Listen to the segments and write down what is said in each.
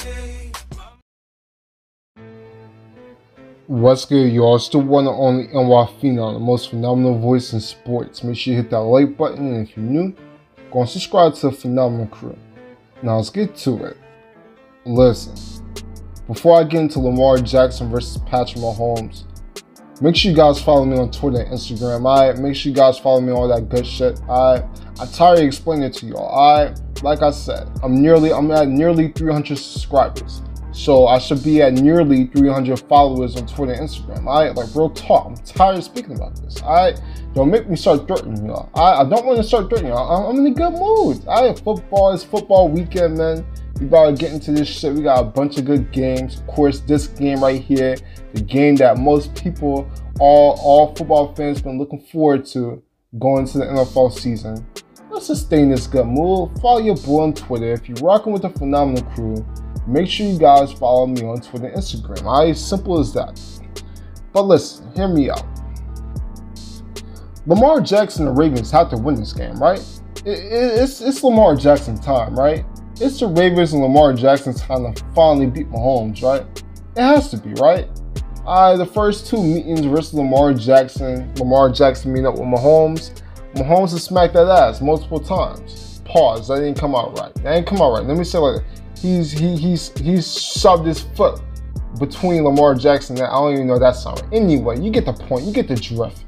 What's good, y'all? Still one and only NY Phenom, the most phenomenal voice in sports. Make sure you hit that like button, and if you're new, go and subscribe to the Phenomenal Crew. Now let's get to it. Listen, before I get into Lamar Jackson versus Patrick Mahomes, make sure you guys follow me on Twitter and Instagram. Alright, make sure you guys follow me on all that good shit. Alright, I'm tired of explaining it to y'all. Alright, like I said, I'm at nearly 300 subscribers. So I should be at nearly 300 followers on Twitter and Instagram. Alright, like real talk. I'm tired of speaking about this. Alright, don't make me start threatening y'all. I don't want to start threatening y'all. I'm in a good mood. Alright, football is football weekend, man. We about to get into this shit. We got a bunch of good games. Of course, this game right here, the game that most people, all football fans, been looking forward to going to the NFL season. Let's just stay in this good mood. Follow your boy on Twitter. If you're rocking with the Phenomenal Crew, make sure you guys follow me on Twitter and Instagram. Alright, simple as that. But listen, hear me out. Lamar Jackson and the Ravens have to win this game, right? It's Lamar Jackson time, right? It's the Ravens and Lamar Jackson time to finally beat Mahomes, right? It has to be, right? The first two meetings versus Lamar Jackson meeting up with Mahomes. Mahomes has smacked that ass multiple times. Pause. That didn't come out right. Let me say it like that. He's shoved his foot between Lamar Jackson and I don't even know that sound right. Anyway, you get the point. You get the drift.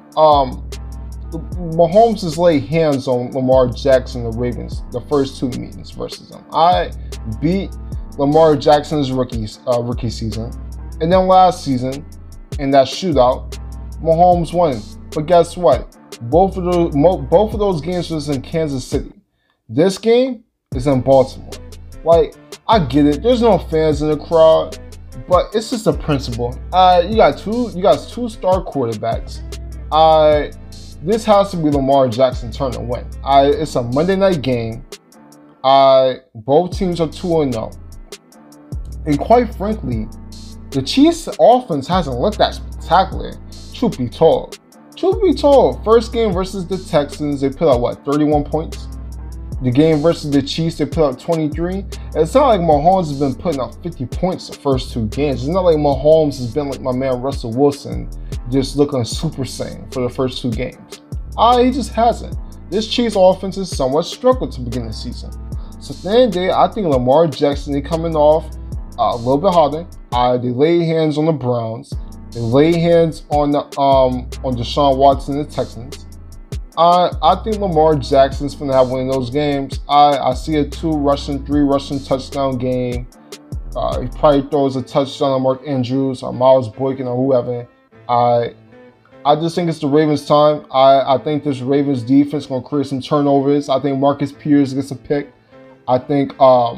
Mahomes has laid hands on Lamar Jackson and the Ravens the first two meetings versus them. I beat Lamar Jackson's rookie season, and then last season in that shootout, Mahomes won. But guess what? Both of those games was in Kansas City. This game is in Baltimore. Like, I get it. There's no fans in the crowd, but it's just a principle. You got two star quarterbacks. This has to be Lamar Jackson's turn to win. It's a Monday night game. Both teams are 2-0, and quite frankly, the Chiefs' offense hasn't looked that spectacular. Truth be told, first game versus the Texans, they put out 31 points. The game versus the Chiefs, they put up 23. It's not like Mahomes has been putting up 50 points the first two games. It's not like Mahomes has been like my man Russell Wilson, just looking super sane for the first two games. He just hasn't. This Chiefs offense has somewhat struggled to begin the season. So at the end of the day, I think Lamar Jackson, they coming off a little bit harder. They laid hands on the Browns. They laid hands on Deshaun Watson and the Texans. I think Lamar Jackson's going to have one of those games. I see a 3 rushing touchdown game. He probably throws a touchdown on Mark Andrews or Miles Boykin or whoever. I just think it's the Ravens' time. I think this Ravens defense is going to create some turnovers. I think Marcus Peters gets a pick. I think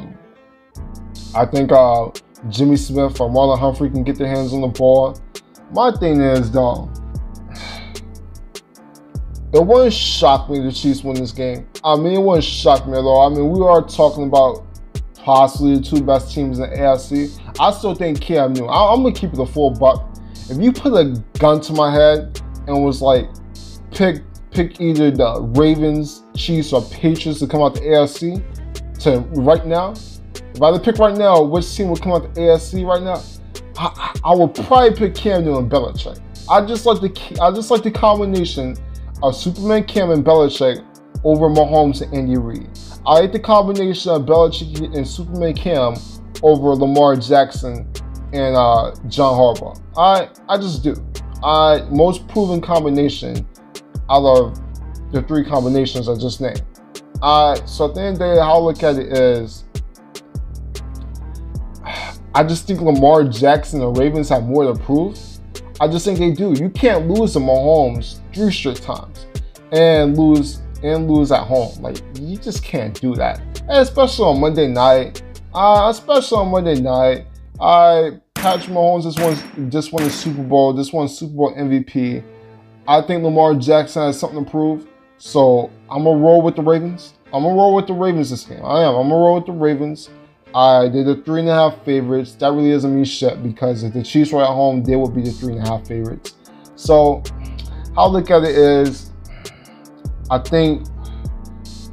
Jimmy Smith or Marlon Humphrey can get their hands on the ball. My thing is, though, it wouldn't shock me the Chiefs win this game. It wouldn't shock me at all. We are talking about possibly the two best teams in the AFC. I still think Cam Newton. I'm going to keep it a full buck. If you put a gun to my head and was like, pick either the Ravens, Chiefs, or Patriots to come out the AFC to right now, if I had to pick right now which team would come out the AFC right now, I would probably pick Cam Newton and Belichick. I just like the combination of Superman Cam and Belichick over Mahomes and Andy Reid. I like the combination of Belichick and Superman Cam over Lamar Jackson and John Harbaugh. I just do. Most proven combination out of the three combinations I just named. So at the end of the day, how I look at it is, I just think Lamar Jackson and the Ravens have more to prove. I just think they do. You can't lose to Mahomes 3 straight times and lose at home. Like, you just can't do that. And especially on Monday night. Patrick Mahomes just won the Super Bowl. Just won Super Bowl MVP. I think Lamar Jackson has something to prove. So I'm gonna roll with the Ravens. I'm gonna roll with the Ravens this game. I'm gonna roll with the Ravens. They're the 3.5 favorites. That really doesn't mean shit because if the Chiefs were at home, they would be the 3.5 favorites. So how I look at it is, I think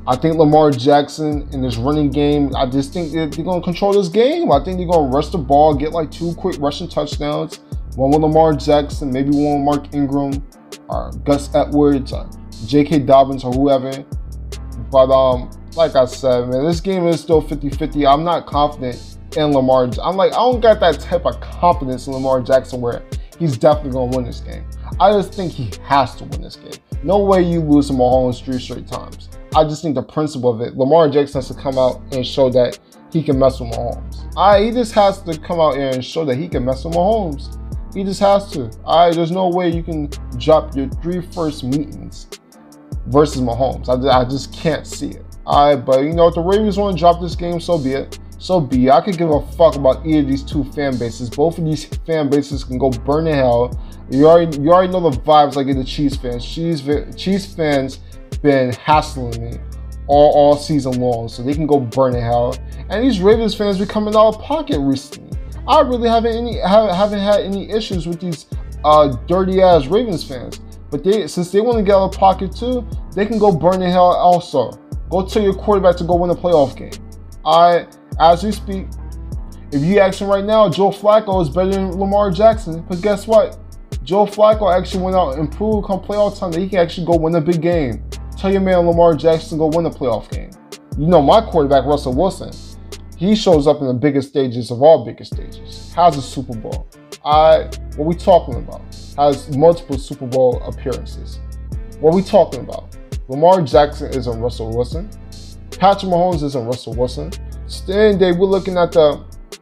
I think Lamar Jackson in this running game, I just think they're going to control this game. I think they're going to rush the ball, get like 2 quick rushing touchdowns. One with Lamar Jackson, maybe one with Mark Ingram, or Gus Edwards, or J.K. Dobbins, or whoever. But like I said, man, this game is still 50-50. I'm not confident in Lamar. I don't got that type of confidence in Lamar Jackson where he's definitely going to win this game. I just think he has to win this game. No way you lose to Mahomes 3 straight times. I just think the principle of it, Lamar Jackson has to come out and show that he can mess with Mahomes. He just has to come out here and show that he can mess with Mahomes. He just has to. There's no way you can drop your 3 first meetings versus Mahomes. I just can't see it. But you know, if the Ravens want to drop this game, so be it. So be it. I could give a fuck about either of these 2 fan bases. Both of these fan bases can go burn in hell. You already know the vibes I get the Chiefs fans. Chiefs fans been hassling me all season long, so they can go burn in hell. And these Ravens fans be coming out of pocket recently. I really haven't had any issues with these dirty ass Ravens fans. But since they want to get out of pocket too, they can go burn in hell also. Go tell your quarterback to go win a playoff game. As we speak, if you ask him right now, Joe Flacco is better than Lamar Jackson. But guess what? Joe Flacco actually went out and proved come playoff time that he can actually go win a big game. Tell your man Lamar Jackson to go win a playoff game. You know my quarterback, Russell Wilson, he shows up in the biggest stages of all biggest stages. Has a Super Bowl. What we talking about? Has multiple Super Bowl appearances. What we talking about? Lamar Jackson isn't Russell Wilson. Patrick Mahomes isn't Russell Wilson. So today we're looking at the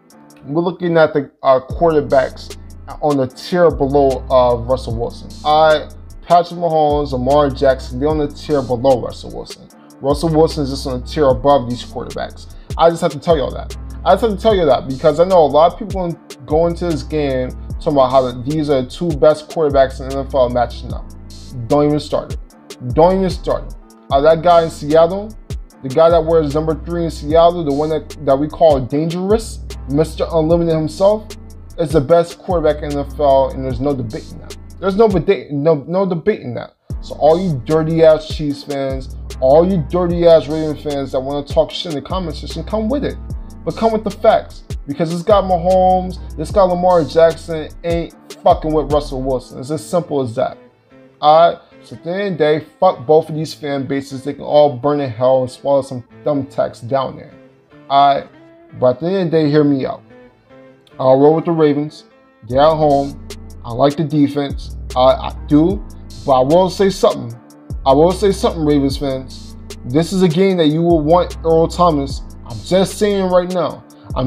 quarterbacks on the tier below Russell Wilson. Patrick Mahomes, Lamar Jackson, they're on the tier below Russell Wilson. Russell Wilson is just on a tier above these quarterbacks. I just have to tell y'all that. Because I know a lot of people go into this game talking about how these are the 2 best quarterbacks in the NFL matching up. Don't even start it. That guy in Seattle, the guy that wears number 3 in Seattle, the one that we call dangerous, Mr. Unlimited himself, is the best quarterback in the NFL, and there's no debating that. There's no debating that. So all you dirty ass Chiefs fans, all you dirty ass Ravens fans that want to talk shit in the comment section, come with it. But come with the facts. Because this guy Mahomes, this guy Lamar Jackson ain't fucking with Russell Wilson. It's as simple as that. Alright? So at the end of the day, fuck both of these fan bases. They can all burn in hell and swallow some thumbtacks down there. Alright? But at the end of the day, hear me out. I'll roll with the Ravens. They're at home. I like the defense. I do. But I will say something. Ravens fans. This is a game that you will want Earl Thomas. I'm just saying it right now.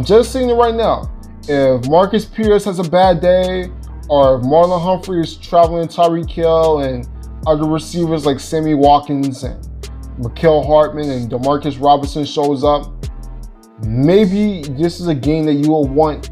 If Marcus Peters has a bad day, or if Marlon Humphrey is traveling Tyreek Hill and other receivers like Sammy Watkins and Mecole Hardman and Demarcus Robinson shows up, maybe this is a game that you will want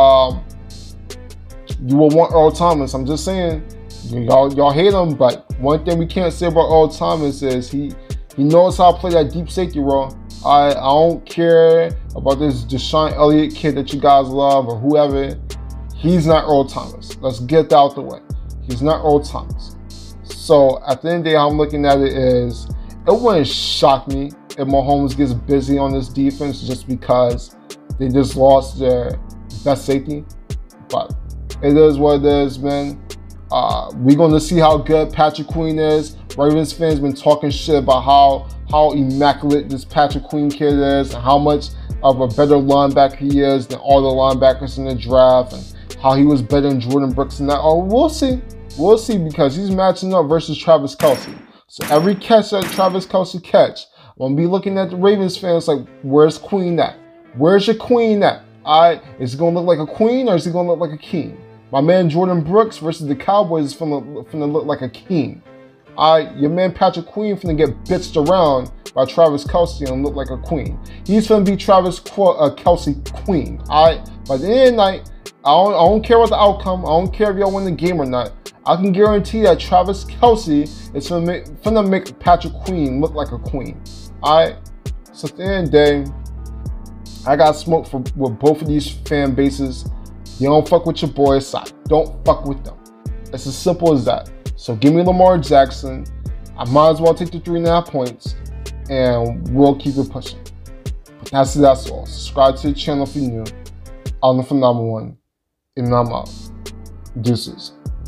Earl Thomas. I'm just saying, y'all hate him, but one thing we can't say about Earl Thomas is he knows how to play that deep safety role. I don't care about this Deshaun Elliott kid that you guys love or whoever. He's not Earl Thomas. Let's get that out the way. He's not Earl Thomas. So at the end of the day, how I'm looking at it is, it wouldn't shock me if Mahomes gets busy on this defense just because they just lost their best safety. But it is what it is, man. We're going to see how good Patrick Queen is. Ravens fans been talking shit about how immaculate this Patrick Queen kid is and how much of a better linebacker he is than all the linebackers in the draft and how he was better than Jordan Brooks and that. Oh, we'll see. We'll see, because he's matching up versus Travis Kelce. So every catch that Travis Kelce catch, I'm going to be looking at the Ravens fans like, where's Queen at? Where's your Queen at? Is he going to look like a queen or is he going to look like a king? My man Jordan Brooks versus the Cowboys is finna look like a king. Your man Patrick Queen finna get bitched around by Travis Kelce and look like a queen. He's finna be Travis Kelce Queen. By the end of the night, I don't care about the outcome. I don't care if y'all win the game or not. I can guarantee that Travis Kelce is finna make Patrick Queen look like a queen. So at the end of the day, I got smoke with both of these fan bases. You don't fuck with your boys, so don't fuck with them. It's as simple as that. So give me Lamar Jackson. I might as well take the 3.5 points. and we'll keep it pushing. But that's all. Subscribe to the channel if you're new. I'm the Phenomenal One, and I'm out. Deuces.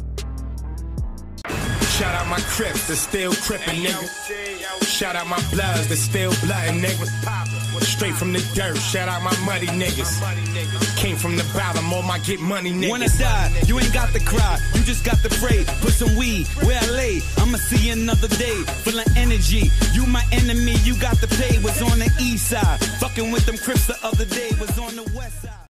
Shout out my Crips, that's still crippin', nigga. Shout out my Bloods, that's still bloodin', nigga. Straight from the dirt, shout out my muddy niggas. Came from the bottom, all my get money niggas. When I die, you ain't got to cry, you just got to pray. Put some weed where I lay, I'ma see you another day. Full of energy, you my enemy, you got to pay. Was on the east side, fucking with them Crips the other day, was on the west side.